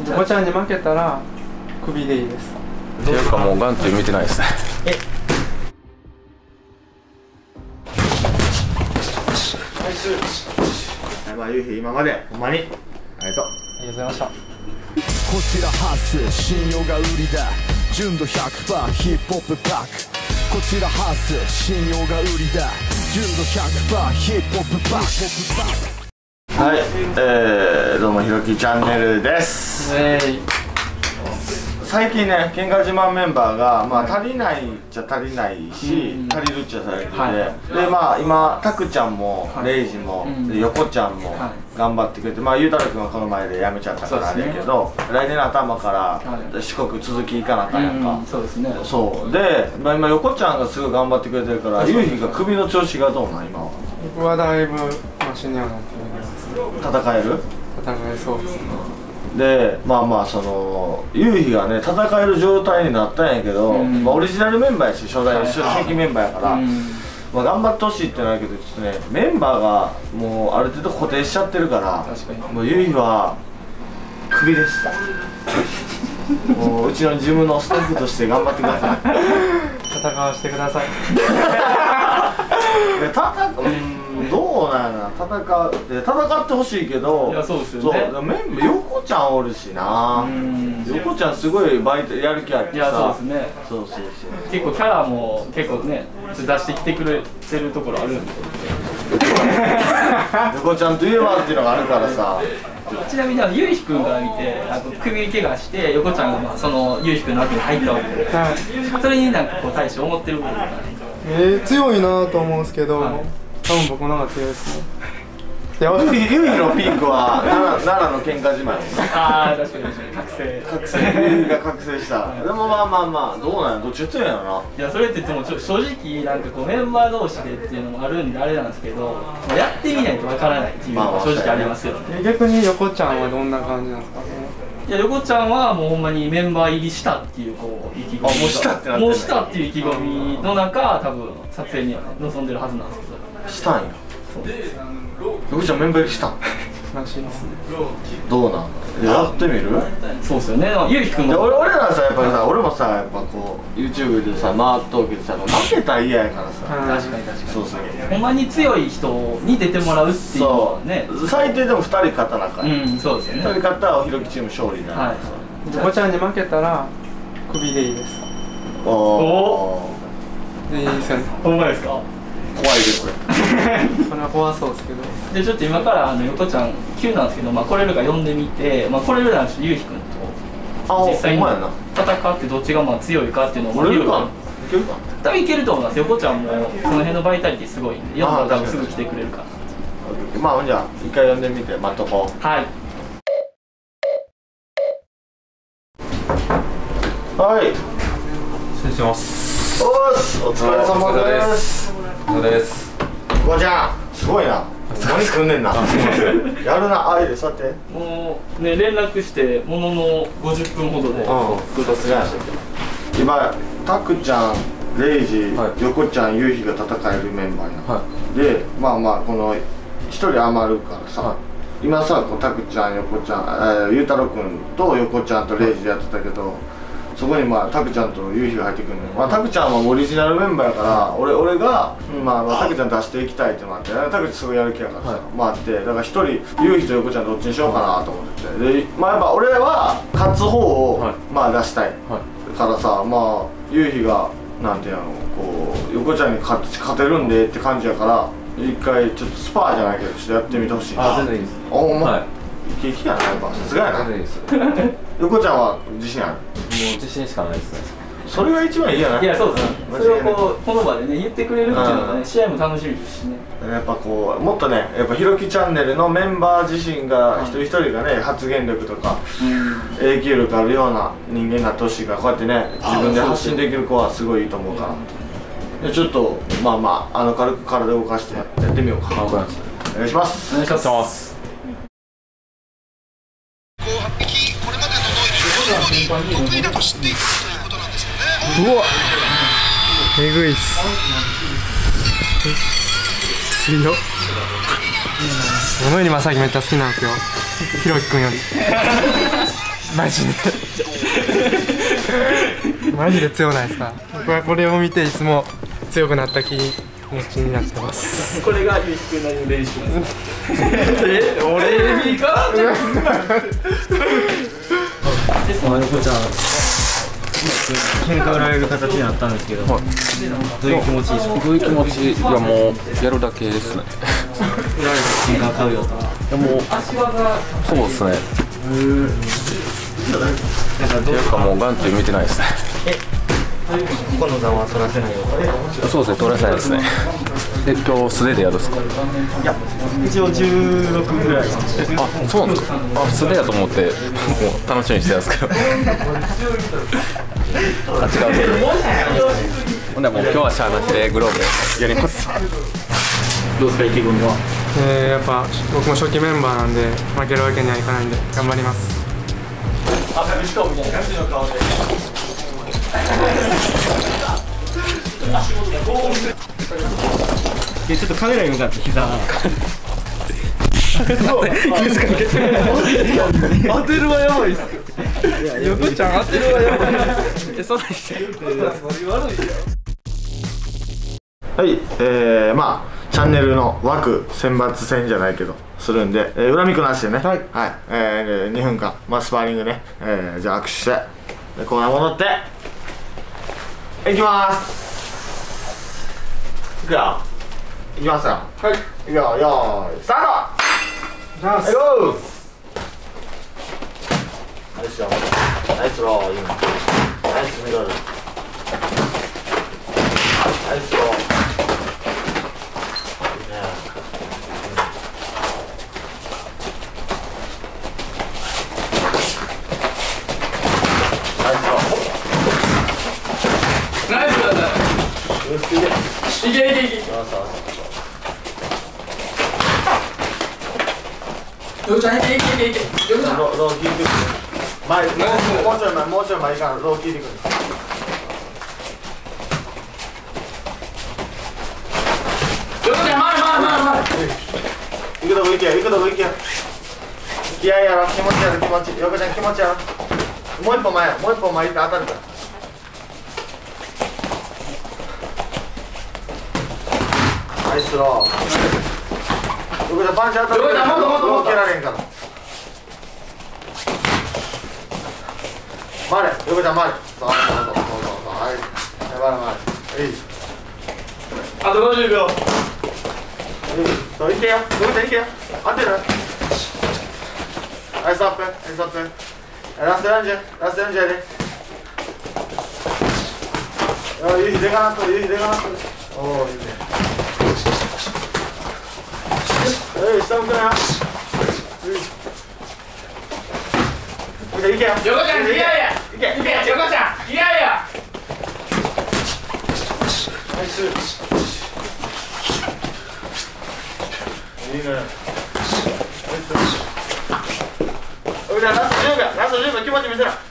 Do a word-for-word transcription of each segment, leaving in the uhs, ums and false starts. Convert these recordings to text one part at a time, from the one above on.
横ちゃんに負けたらクビでいいです。 っていうかもう眼中見てないですね。えまあゆうひ今までほんまにありがとう。 ありがとうございました。 こちらハス信用が売りだ純度 ひゃくパーセント ヒップホップバックこちらハス信用が売りだ純度 ひゃくパーセント ヒップホップバックはい、えー、どうもひろきチャンネルです。 えー最近ね、喧嘩自慢メンバーが、まあ、足りないっちゃ足りないし、うん、足りるっちゃ足りてて、はい、で、まあ、今、たくちゃんも、はい、レイジも、うん、横ちゃんも頑張ってくれて、まあ、ゆうたろうくんはこの前で辞めちゃったからあれやけど、ね、来年の頭から四国続きいかなあかんやんか、うん、そうですね。そうで、まあ、今、横ちゃんがすごい頑張ってくれてるから、ゆうひが首の調子がどうなん、今は。 僕はだいぶマシにはなってるんです。 戦える？ 戦えそうですね。 でまあまあそのゆうひがね戦える状態になったんやけど、うん、まあ、オリジナルメンバーやし初代初期メンバーやから、うん、まあ頑張ってほしいってなるけどちょっとねメンバーがもうある程度固定しちゃってるからもうゆうひはクビですもううちのジムのスタッフとして頑張ってください戦わせてください戦う、うん、どうなんやな戦う戦ってほしいけど、いやそうですよね。そうメンバー横ちゃんおるしな。横ちゃんすごいバイトやる気あってさ。いやそうですね。そうそうそう。 結構キャラも結構ね出してきてくれてるところあるんで。 横ちゃんといえばっていうのがあるからさ。 ちなみにゆうひくんから見てあの首怪我して横ちゃんがまあそのゆうひくんの枠に入ったわけで、はい、それになんかこう対して思ってることがえー、強いなと思うんですけど、はい、多分僕の方が強いですね。 ゆうひのピークは奈良の喧嘩自慢。 ああ確かに確かに覚醒覚醒ゆうひが覚醒した、はい、でもまあまあまあどうなんやどっち強いんやろな。 いやそれって言ってもちょ正直なんかこうメンバー同士でっていうのもあるんであれなんですけどやってみないとわからないっていうのが正直ありますよね。 逆に横ちゃんはどんな感じなんですかね。 いや横ちゃんはもうほんまにメンバー入りしたっていうこう意気込み、 あもうしたってなってもうしたっていう意気込みの中多分撮影には、ね、臨んでるはずなんですけどしたんや。横ちゃんメンバー入りしたんらしいですね。 どうなんやってみる。 そうっすよね。ゆうひくんも俺俺らさやっぱりさ俺もさやっぱこう YouTube でさ回っとうけどさ負けたら嫌やからさ。 確かに確かに。 そうそうほんまに強い人に出てもらうっていうのはね最低でもふたり勝たなあかん。 うんそうですよね。 ふたり勝ったらおひろきチーム勝利になる。 横ちゃんに負けたらクビでいいです。 おおでいいですよね。 ほんまですか。 怖いですこれそれは怖そうですけど。 でちょっと今からあの横ちゃん急なんですけど、まあ、来れるか呼んでみて、まあ、来れるならゆうひくんと実際に戦ってどっちがまあ強いかっていうのを来れるかいけるか多分いけると思います。横ちゃんもその辺のバイタリティすごいんで呼んだら多分すぐ来てくれるかな。 まあじゃあ一回呼んでみて待っとこう。 はいはい失礼します。 おーすお疲れ様です。 お疲れ様です。 横ちゃんすごいな何くんねんなやるなあいで座ってもうね連絡してもののごじゅっぷんほどでさすがや今たくちゃんレイジ、はい、横ちゃんゆうひが戦えるメンバーや、はい、でまあまあこのひとり余るからさ、はい、今さこうたくちゃん横ちゃん、えー、ゆうたろうくんと横ちゃんとレイジでやってたけどそこにまあたくちゃんとゆうひが入ってくるのよ。まあたくちゃんはオリジナルメンバーやから俺俺がまあたくちゃん出していきたいってのがあってたくちゃんすごいやる気やからさ、はい、まああってだからひとりゆうひと横ちゃんどっちにしようかなと思っててでまあやっぱ俺は勝つ方を、はい、まあ出したい、はい、からさまあゆうひがなんていうのこう横ちゃんに勝勝てるんでって感じやから一回ちょっとスパーじゃないけどちょっとやってみてほしいな。 あ全然いいです。 おお前、はいイケイケやなやっぱさすがやな。 全然いいです。 横ちゃんは自信ある？もう自信しかないですね。 それが一番いいやな。 いやそうですね。それをこうこの場でね言ってくれるっていうのがね試合も楽しみですしね。 やっぱこうもっとねやっぱひろきチャンネルのメンバー自身が一人一人がね発言力とか影響力あるような人間になってほしいからこうやってね自分で発信できる子はすごいいいと思うからでちょっとまあまああの軽く体動かしてやってみようか。お願いします。 お願いします。 これまでの能力以上に得意だと知っていたということなんですよね。 うわえぐいっす強っ小野入正樹めっちゃ好きなんですよひろきくんよりマジでマジで強ないですか。僕はこれを見ていつも強くなった気持ちになってます。 これがゆうひくんなりの練習なんですえ、俺にかまあ、横ちゃん喧嘩売られる形になったんですけど、はい、どういう気持ちですか？ どういう気持ち？いやもうやるだけですね。 売られて喧嘩買うよとか。 いやもうそうですね。っていうかもう眼中見てないですね。 この座は取らせないよ。 そうですね、取らせないですね。え、今日素手でやるんですか？ いや、一応じゅうろくぐらい。 あ、そうなんですか。あ、素手だと思ってもう楽しみにしてたんですけど。あ、違う。ほんでもう今日はシャーなしでグローブでやります。 どうですか、意気込みは？ えー、やっぱ僕も初期メンバーなんで負けるわけにはいかないんで頑張ります。 あ、紙飛行みたいな感じの顔でちょっとカメラに向かって膝当てるはやばいっす。横ちゃん当てるはやばい。え、そうなんですよ。 はい、えー、まあチャンネルの枠選抜戦じゃないけどするんで、えー、恨みっこなしでね、はい、はい、えー、にふんかん、まあ、スパーリングね、えー、じゃあ握手してでコーナー戻っていきまーす。いくよ、いきますよ。はい、いくよ、よーいスタート。はい、ゴー。ナイスよ、ナイスロー、いいね、ナイスミドル、ナイスロー。 いけいけいけ。 そうそうようちゃんいけいけいけいけ。ようちゃん。 ロー聞いてくる。前、もうもうちょい前、もうちょい前からロー聞いてくる。 ようちゃん、前前前前。 行くとこ行けよ、行くとこ行けよ。気合いやろ、気持ちやろ、気持ち。横ちゃん気持ちやろ。もう一歩前、もう一歩前行って当たるから。ナイスロー。横ちゃんパンチ当たるから。ロー蹴られんから。回れ、横ちゃん回れ。そうそうそうそうそう。はい。回れ回れ。いい。 あとごじゅうびょう。 そう、いけよ、横ちゃんいけよ。当てる。アイスアップ、アイスアップ。ラストよんじゅう、ラストよんじゅうやで。あ、いい、でかなっとる、いい、でかなっとる。おー、いいね。えい、下向くなよ。いけよ。 横ちゃん、いやいや。 いけ。 いけ、横ちゃん、いやいや。 ナイス。いいね。ナイス。じゃあラストじゅうびょう、ラストじゅうびょう気持ち見せろ。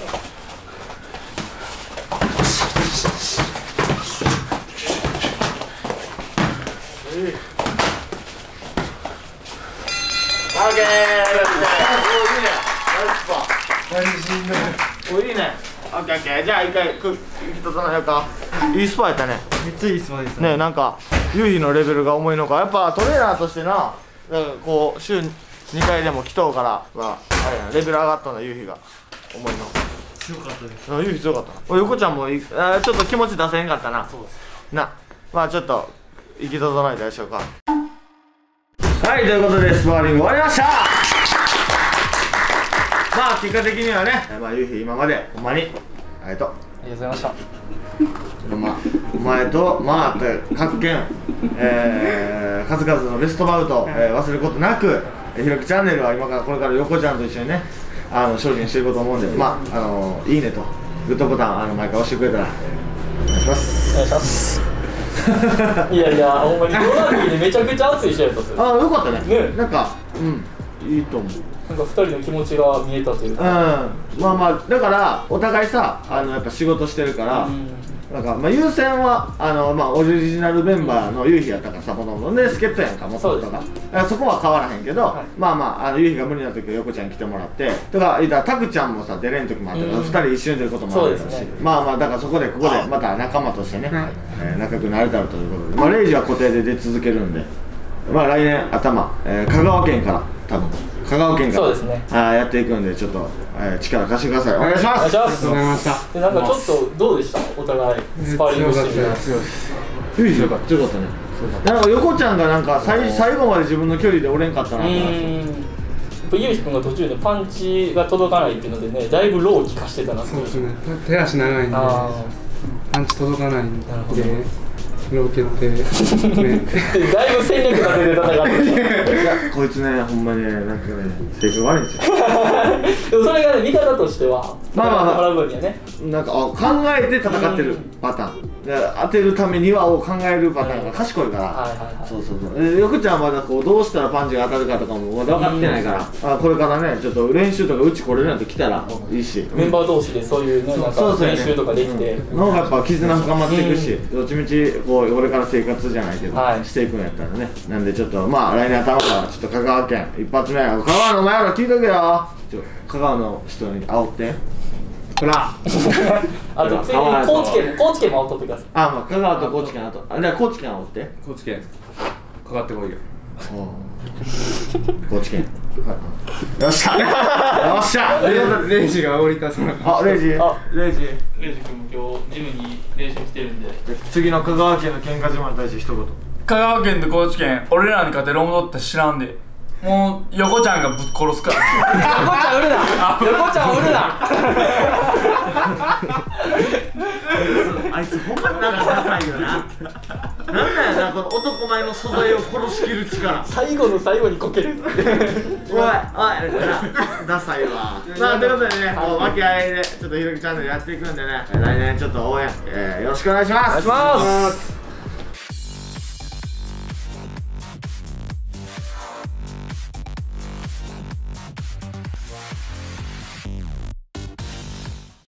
オッケー。おいいね。ナイスパー。ナイスね。おいいね。オッケーオッケー。じゃあ一回く行き整えようか。いいスパーやったね。 めっちゃいいスパですね。なんかユーヒのレベルが重いのか、やっぱトレーナーとしてな、なんかこう週にかいでも来とうからはあれやな、レベル上がったのユーヒが重いの。 強かったです。 ユーヒ強かったな。お横ちゃんもいあちょっと気持ち出せんかったな。 そうです。 な、まあちょっと行き整えたでしょうか。はい、ということでスパーリング終わりました。まあ結果的にはね、まあユーヒ今までほんまにありがとう。 ありがとうございました。 まあ、お前とまあ各県、えー、数々のベストバウト、えー、忘れることなく、ひろきチャンネルは今からこれから横ちゃんと一緒にね、あの精進していこうと思うんで、まああのいいねとグッドボタンあの毎回押してくれたらお願いします。 お願いします。いやいや、ほんまにドラギーでめちゃくちゃ熱い試合だったっすよ。 ああ、よかったね。 ね、 なんかうんいいと思う。 なんかふたりの気持ちが見えたというか。 うん、まあまあだからお互いさ、あのやっぱ仕事してるから、 なんかまあ優先はあのまあオリジナルメンバーのゆうひやったからさ、もともとで助っ人やんか、もともとが。そこは変わらへんけど、まあまああのゆうひが無理な時は横ちゃんに来てもらって、とか言ったらたくちゃんもさ出れん時もあったから、ふたり一緒に出ることもあるし、まあまあだからそこでここでまた仲間としてね、仲良くなれたらということで、まあレイジは固定で出続けるんで、まあ来年頭香川県から多分。香川県からあやっていくんで、ちょっと、えー、力貸してください。お願いします。 ありがとうございました。でなんかちょっとどうでした？お互いスパーリングしてみて。 強い強かった。強かったね。なんか横ちゃんがなんか最最後まで自分の距離で折れんかったなと思って。 ゆうひくんが途中でパンチが届かないっていうのでね、だいぶローを効かしてたな。 そうですね。手足長いんでパンチ届かないんで。ロー蹴ってねだいぶ戦略立てて戦ってるこいつね、ほんまにね、なんかね、性格悪いんですよでもそれがね、味方としてはまあまあまあ、 なんか考えて戦ってるパターン、当てるためにはを考えるパターンが賢いから、そうそうそう。よくちゃんはまだこうどうしたらパンチが当たるかとかもまだ分かってないから、これからね、ちょっと練習とかうち来れるなんて来たらいいし、 メンバー同士でそういうね、なんか練習とかできての方がやっぱ絆深まっていくし、どっちみちこうこれから生活じゃないけどしていくんやったらね。なんでちょっとまあ来年頭からちょっと香川県一発目、香川の前ら聞いとけよ。香川の人に煽ってほらあと次に高知県も高知県も煽っとってください。 あ、まあ香川と高知県あとあ、じゃあ高知県煽って。 高知県かかってこいよ。 高知県よっしゃよっしゃレイジが煽りたそうなあ、レイジあ、レイジレイジ君も今日ジムに練習来てるんで、 次の香川県の喧嘩島に対して一言。 香川県と高知県、俺らに勝てる思って知らんで、もう横ちゃんがぶっ殺すから横ちゃん売るな横ちゃん売るなあいつほんまになんかダサいよな。なんだよな、この男前の素材を殺しきる力。 最後の最後にこけるおいおいダサいわ。まあということでね、もう和気あいあいでちょっとひろきチャンネルやっていくんでね、来年ちょっと応援、えー、よろしくお願いします。お願いします。